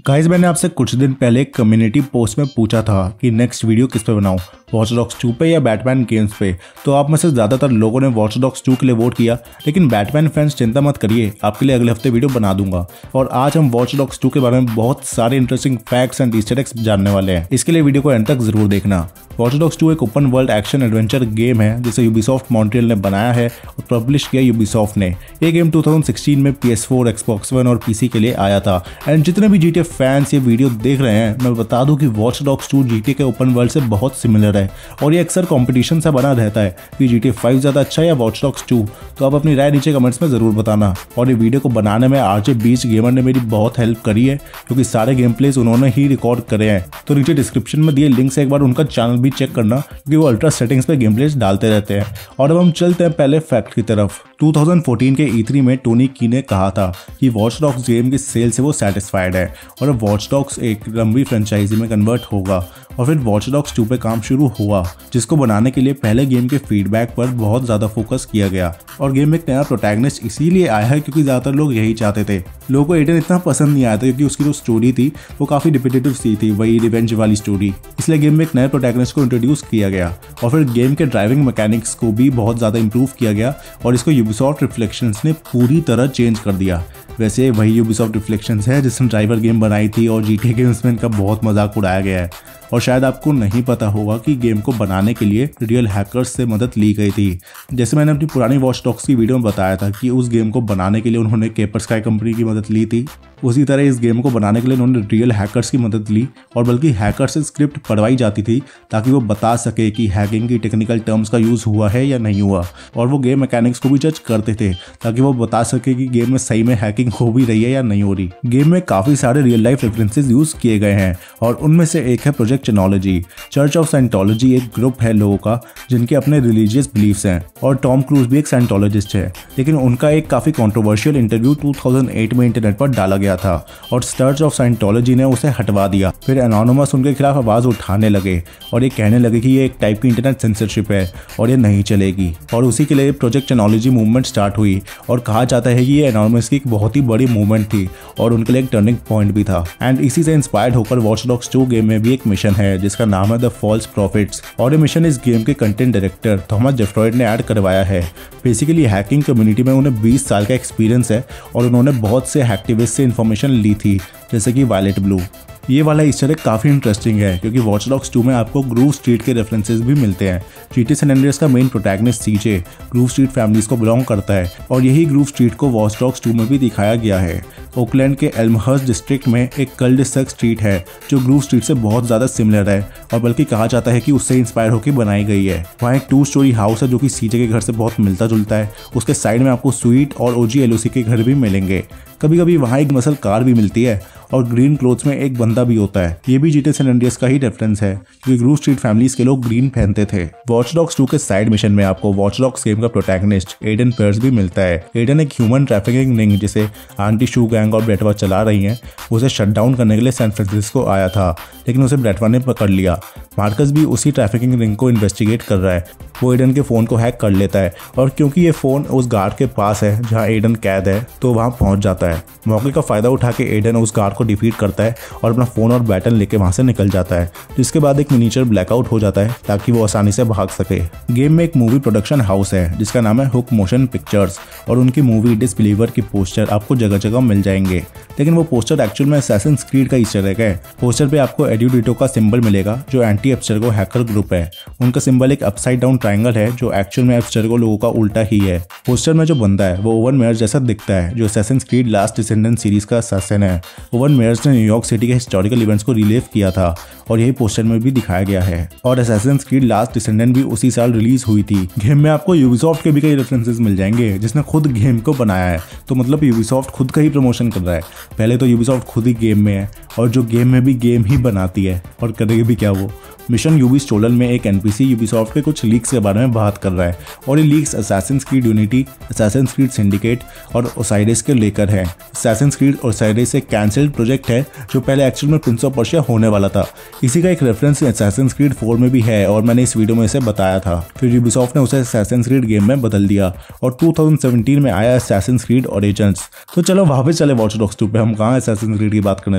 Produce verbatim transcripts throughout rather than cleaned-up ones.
Guys मैंने आपसे कुछ दिन पहले एक कम्युनिटी पोस्ट में पूछा था कि नेक्स्ट वीडियो किस पे बनाऊं, वॉच डॉग्स टू पे या बैटमैन गेम्स पे। तो आप में से ज़्यादातर लोगों ने वॉच डॉग्स टू के लिए वोट किया, लेकिन बैटमैन फैंस चिंता मत करिए, आपके लिए अगले हफ्ते वीडियो बना दूंगा। और आज हम वॉच डॉग्स टू के बारे में बहुत सारे interesting facts and Easter eggs जानने वाले हैं। इसके लिए वीडियो को एंड तक जरूर देखना। वॉच डॉग्स टू एक open world action adventure game है जिसे यूबीसॉफ्ट मॉन्ट्रियल ने बनाया है और पब्लिश किया यूबीसॉफ्ट ने। ये गेम टू थाउजेंड सिक्सटीन में P S four, Xbox one और पीसी के लिए आया था। एंड जितने भी जीटीए फैंस ये वीडियो देख रहे हैं, मैं बता दूं कि वॉच डॉग्स टू जीटीए के ओपन वर्ल्ड से बहुत सिमिलर है और ये अक्सर कंपटीशन सा बना रहता है कि जीटीए फाइव ज़्यादा अच्छा है या वॉच डॉग्स टू। तो आप अपनी राय नीचे कमेंट्स में ज़रूर बताना। और ये वीडियो को बनाने में आरजे बीच गेमर ने मेरी बहुत हेल्प करी है क्योंकि सारे गेम प्लेस उन्होंने ही रिकॉर्ड करे हैं। तो नीचे डिस्क्रिप्शन में दिए लिंक से एक बार उनका चैनल भी चेक करना क्योंकि वो अल्ट्रा सेटिंग्स पे गेम प्लेस डालते रहते हैं। और अब हम चलते हैं पहले फैक्ट की तरफ। टू थाउजेंड फोर्टीन के ई थ्री में टोनी की ने कहा था कि वॉच डॉग्स गेम की सेल से वो सेटिस्फाइड है और अब वॉच डॉग्स एक लंबी फ्रेंचाइजी में कन्वर्ट होगा। और फिर वॉच डॉग्स टू पे काम शुरू हुआ, जिसको बनाने के लिए पहले गेम के फीडबैक पर बहुत ज़्यादा फोकस किया गया। और गेम में एक नया प्रोटैगनिस्ट इसीलिए आया है क्योंकि ज़्यादातर लोग यही चाहते थे। लोगों को एडन इतना पसंद नहीं आया था क्योंकि उसकी जो स्टोरी थी वो काफ़ी रिपीटेटिव सी थी, वही रिवेंज वाली स्टोरी। इसलिए गेम में एक नए प्रोटैगनिस्ट को इंट्रोड्यूस किया गया और फिर गेम के ड्राइविंग मैकेनिक्स को भी बहुत ज़्यादा इंप्रूव किया गया और इसको यूबीसॉफ्ट रिफ्लेक्शंस ने पूरी तरह चेंज कर दिया। वैसे वही यूबीसॉफ्ट रिफ्लेक्शंस है जिसने ड्राइवर गेम बनाई थी और जीटीए गेम्स में इनका बहुत मजाक उड़ाया गया है। और शायद आपको नहीं पता होगा कि गेम को बनाने के लिए रियल हैकर्स से मदद ली गई थी। जैसे मैंने अपनी पुरानी वॉच डॉग्स की वीडियो में बताया था कि उस गेम को बनाने के लिए उन्होंने केपर स्काई कंपनी की मदद ली थी, उसी तरह इस गेम को बनाने के लिए उन्होंने रियल हैकर्स की मदद ली और बल्कि हैकर्स से स्क्रिप्ट पढ़वाई जाती थी ताकि वो बता सके कि हैकिंग की टेक्निकल टर्म्स का यूज़ हुआ है या नहीं हुआ। और वो गेम मैकेनिक्स को भी जज करते थे ताकि वो बता सके कि गेम में सही में हैकिंग हो भी रही है या नहीं हो रही। गेम में काफ़ी सारे रियल लाइफ रेफरेंसेस यूज़ किए गए हैं और उनमें से एक है Project Chanology. Church of Scientology एक ग्रुप है लोगों का जिनके अपने रिलीजियस बिलीफ्स हैं और टॉम क्रूज भी एक साइंटोलॉजिस्ट है, लेकिन उनका एक काफ़ी controversial interview two thousand eight में इंटरनेट पर डाला गया था और चर्च ऑफ साइंटोलॉजी ने उसे हटवा दिया। फिर एनोनिमस उनके खिलाफ आवाज़ उठाने लगे और ये कहने लगे कि ये एक टाइप की इंटरनेट सेंसरशिप है और ये नहीं चलेगी। और उसी के लिए प्रोजेक्ट चेनोलॉजी मूवमेंट स्टार्ट हुई और कहा जाता है कि ये एनोनिमस की एक बहुत ही बड़ी मूवमेंट थी और उनके लिए एक टर्निंग पॉइंट भी था। एंड इसी से इंस्पायर्ड होकर वॉच डॉग्स टू गेम में भी एक मिशन है जिसका नाम है द फॉल्स प्रॉफिट्स और ये मिशन इस गेम के कंटेंट डायरेक्टर थॉमस जेफ्रॉयड ने ऐड करवाया है। बेसिकली हैकिंग कम्युनिटी में उन्हें बीस साल का एक्सपीरियंस है और उन्होंने बहुत से हैक्टिविस्ट से इन्फॉर्मेशन ली थी जैसे कि वायलेट ब्लू। ये वाला ईस्टर एग काफ़ी इंटरेस्टिंग है क्योंकि वॉच डॉग्स टू में आपको ग्रूव स्ट्रीट के रेफरेंसेस भी मिलते हैं। जीटीए सैन एंड्रियास का main protagonist CJ Grove Street Families को बिलोंग करता है और यही ग्रूव स्ट्रीट को वॉच डॉग्स टू में भी दिखाया गया है। ओकलैंड के एल्महर्स्ट डिस्ट्रिक्ट में एक कल्ड-ड-सक स्ट्रीट है जो ग्रूव स्ट्रीट से बहुत ज़्यादा सिमिलर है और बल्कि कहा जाता है कि उससे इंस्पायर होकर बनाई गई है। वहाँ एक टू स्टोरी हाउस है जो कि सीजे के घर से बहुत मिलता जुलता है। उसके साइड में आपको स्वीट और ओजी एलओसी के घर भी मिलेंगे। कभी कभी वहाँ एक मसल कार भी मिलती है और ग्रीन क्लोथ्स में एक बंदा भी होता है। ये भी जीटीए सैन एंड्रियास का ही रेफरेंस है क्योंकि ग्रूव स्ट्रीट फैमिलीज के लोग ग्रीन पहनते थे। वॉच डॉग्स टू के साइड मिशन में आपको वॉच डॉग्स गेम का प्रोटैगनिस्ट एडन पेयर्स भी मिलता है। एडन एक ह्यूमन ट्रैफिकिंग रिंग जिसे आंटी शू गैंग और ब्रेटवा चला रही हैं, उसे शट डाउन करने के लिए सैन फ्रांसिस्को आया था, लेकिन उसे ब्रेटवा ने पकड़ लिया। मार्कस भी उसी ट्रैफिकिंग रिंग को इन्वेस्टिगेट कर रहा है। वो एडन के फ़ोन को हैक कर लेता है और क्योंकि ये फ़ोन उस गार्ड के पास है जहाँ एडन कैद है तो वहाँ पहुँच जाता है। मौके का फ़ायदा उठा के एडन उस गार्ड को डिफीट करता है और अपना फ़ोन और बैटन लेके वहाँ से निकल जाता है, जिसके बाद एक मिनीचर ब्लैकआउट हो जाता है ताकि वो आसानी से भाग सके। गेम में एक मूवी प्रोडक्शन हाउस है जिसका नाम है हुक मोशन पिक्चर्स और उनकी मूवी डिसबिलीवर की पोस्टर आपको जगह जगह मिल जाएंगे, लेकिन वो पोस्टर एक्चुअल में असैसिन्स क्रीड का ईस्टर एग है। पोस्टर पे आपको एड्यूडिटो का सिंबल मिलेगा जो एंटी एब्स्टेरगो हैकर ग्रुप है। उनका सिंबल एक अपसाइड डाउन ट्रायंगल है जो एक्चुअल में एब्स्टेरगो लोगों का उल्टा ही है। पोस्टर में जो बंदा है वो ओवन मेयर्स जैसा दिखता है जो Assassin's Creed Last Descendants series का असैसिन है। ओवन मेयर्स ने न्यूयॉर्क सिटी के हिस्टोरिकल इवेंट्स को रिलीव किया था और यही पोस्टर में भी दिखाया गया है। और असैसिन्स क्रीड लास्ट डिसेंडेंट भी उसी साल रिलीज हुई थी। गेम में आपको यूबीसॉफ्ट के भी कई रेफरेंसेस मिल जाएंगे जिसने खुद गेम को बनाया है, तो मतलब यूबीसॉफ्ट खुद का ही प्रमोशन कर रहा है। पहले तो यूबीसॉफ्ट खुद ही गेम में है और जो गेम में भी गेम ही बनाती है और करेगी भी क्या वो। मिशन यूबी स्टोलन में एक एनपीसी यूबीसॉफ्ट के कुछ लीक्स के बारे में बात कर रहा है और ये leaks Assassin's Creed Unity, Assassin's Creed Syndicate और ओसाइरिस के लेकर है। असैसिन्स क्रीड ओसाइरिस एक कैंसिल्ड प्रोजेक्ट है जो पहले एक्चुअल में प्रिंस ऑफ पर्शिया होने वाला था। इसी का एक रेफरेंस असैसिन्स क्रीड फोर में भी है और मैंने इस वीडियो में इसे बताया था। फिर यूबीसॉफ्ट ने उसे असैसिन्स क्रीड गेम में बदल दिया और टू थाउजेंड सेवेंटीन में आया असैसिन्स क्रीड ओरिजिन्स। तो चलो वापस चले वॉच डॉग्स टू पे, हम कहाँ असैसिन्स क्रीड की बात करने लग गए।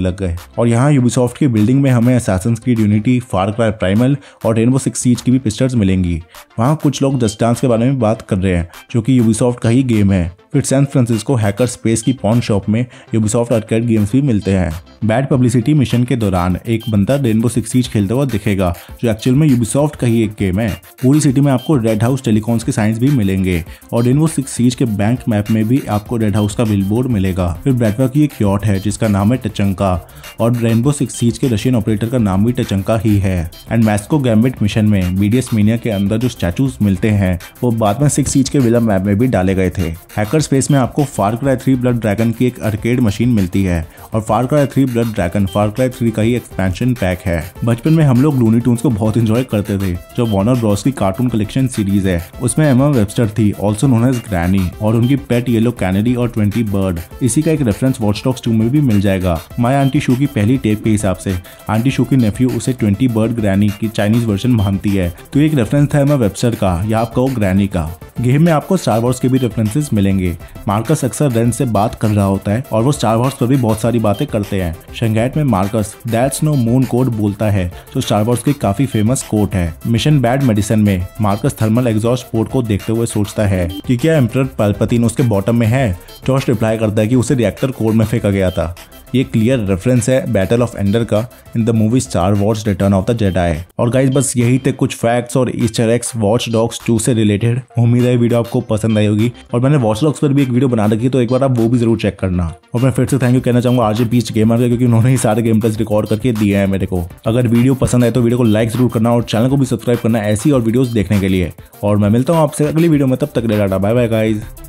और यहाँ यूबीसॉफ्ट की बिल्डिंग में हमें Assassin's Creed Unity, Far Cry Primal और रेनबो सिक्स सीज की भी पिक्चर्स मिलेंगी। वहाँ कुछ लोग जस्ट डांस के बारे में बात कर रहे हैं जो कि यूबीसॉफ्ट का ही गेम है। फिर सैन फ्रांसिस्को हैकर स्पेस की पॉन शॉप में यूबीसॉफ्ट आर्केड गेम्स भी मिलते हैं। बैड पब्लिसिटी मिशन के दौरान एक बंदा रेनबो सिक्स सीज खेलता हुआ दिखेगा जो एक्चुअल में यूबीसॉफ्ट का ही एक गेम है। पूरी सिटी में आपको रेड हाउस टेलीकॉम्स के साइंस भी मिलेंगे और रेनबो सिक्स सीज के बैंक मैप में भी आपको रेड हाउस का बिलबोर्ड मिलेगा। फिर ब्रैडवा की एक यॉट है जिसका नाम है टचंका और रेनबो सिक्स सीज के रशियन ऑपरेटर का नाम भी टचंका ही है। एंड मैस्को गैम्बिट मिशन में बीडीएस मीनिया के अंदर जो स्टैचूज मिलते हैं वो बाद में सिक्स सीज के विला मैप में भी डाले गए थे। हैकर स्पेस में आपको Far Cry three Blood Dragon की एक आर्केड मशीन मिलती है और Far Cry three Blood Dragon Far Cry three का ही एक्सपेंशन पैक है। बचपन में हम लोग लूनी ट्यून्स को बहुत एंजॉय करते थे। जो वार्नर ब्रॉस की कार्टून कलेक्शन सीरीज है उसमें एमा वेबस्टर थी, ऑल्सो नोन एज ग्रैनी, और उनकी पेट येलो कैनेडी और ट्वेंटी बर्ड। इसी का एक रेफरेंस वॉच डॉग्स टू में भी मिल जाएगा। माय आंटी शू की पहली टेप के हिसाब से आंटी शू की नेफ्यू उसे ट्वेंटी बर्ड ग्रैनी की चाइनीज वर्जन मानती है, तो एक रेफरेंस था एमा वेबस्टर का या आप कहो ग्रैनी का। गेम में आपको स्टार वॉर्स के भी रेफरेंसेस मिलेंगे। मार्कस अक्सर रेन से बात कर रहा होता है और वो स्टार वॉर्स पर भी बहुत सारी बातें करते हैं। शंघाई में Marcus that's no moon code बोलता है जो स्टार वॉर्स की काफी फेमस कोट है। मिशन बैड मेडिसिन में मार्कस थर्मल एग्जॉस्ट पोर्ट को देखते हुए सोचता है कि क्या एम्परर पैल्पैटिन उसके बॉटम में है। जॉश रिप्लाई करता है कि उसे रिएक्टर कोड में फेंका गया था। ये क्लियर रेफरेंस है बैटल ऑफ एंडर का in the movie Star Wars Return of the Jedi. और गाइस बस यही थे कुछ फैक्ट्स और Easter eggs Watch Dogs two से रिलेटेड। उम्मीद है वीडियो आपको पसंद आई होगी और मैंने वॉच डॉग्स पर भी एक वीडियो बना रखी है तो एक बार आप वो भी जरूर चेक करना। और मैं फिर से थैंक यू कहना चाहूंगा आरजे बीच गेमर का क्योंकि उन्होंने ही सारे गेम प्लेस रिकॉर्ड करके दिए हैं मेरे को। अगर वीडियो पसंद आए तो वीडियो को लाइक जरूर करना और चैनल को भी सब्सक्राइब करना ऐसी और वीडियोस देखने के लिए। और मैं मिलता हूँ आपसे अगली वीडियो में, तब तक टाटा बाय बाय गाइस।